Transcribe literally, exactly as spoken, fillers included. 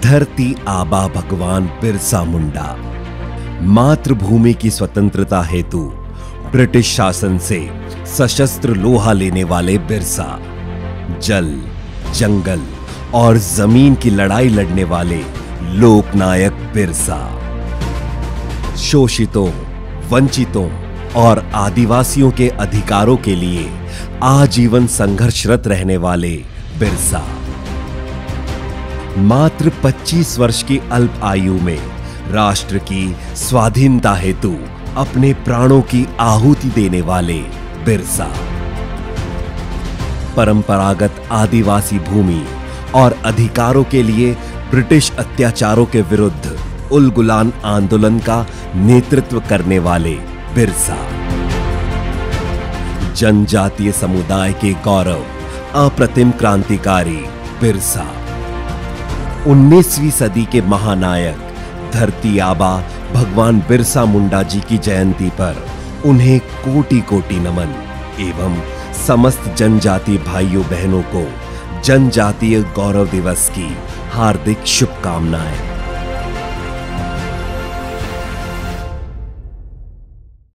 धरती आबा भगवान बिरसा मुंडा मातृभूमि की स्वतंत्रता हेतु ब्रिटिश शासन से सशस्त्र लोहा लेने वाले बिरसा, जल, जंगल और जमीन की लड़ाई लड़ने वाले लोकनायक बिरसा, शोषितों, वंचितों और आदिवासियों के अधिकारों के लिए आजीवन संघर्षरत रहने वाले बिरसा, मात्र पच्चीस वर्ष की अल्प आयु में राष्ट्र की स्वाधीनता हेतु अपने प्राणों की आहुति देने वाले बिरसा, परंपरागत आदिवासी भूमि और अधिकारों के लिए ब्रिटिश अत्याचारों के विरुद्ध उल गुलान आंदोलन का नेतृत्व करने वाले बिरसा, जनजातीय समुदाय के गौरव, अप्रतिम क्रांतिकारी बिरसा, उन्नीसवीं सदी के महानायक धरती आबा भगवान बिरसा मुंडा जी की जयंती पर उन्हें कोटि कोटि नमन एवं समस्त जनजातीय भाइयों बहनों को जनजातीय गौरव दिवस की हार्दिक शुभकामनाएं।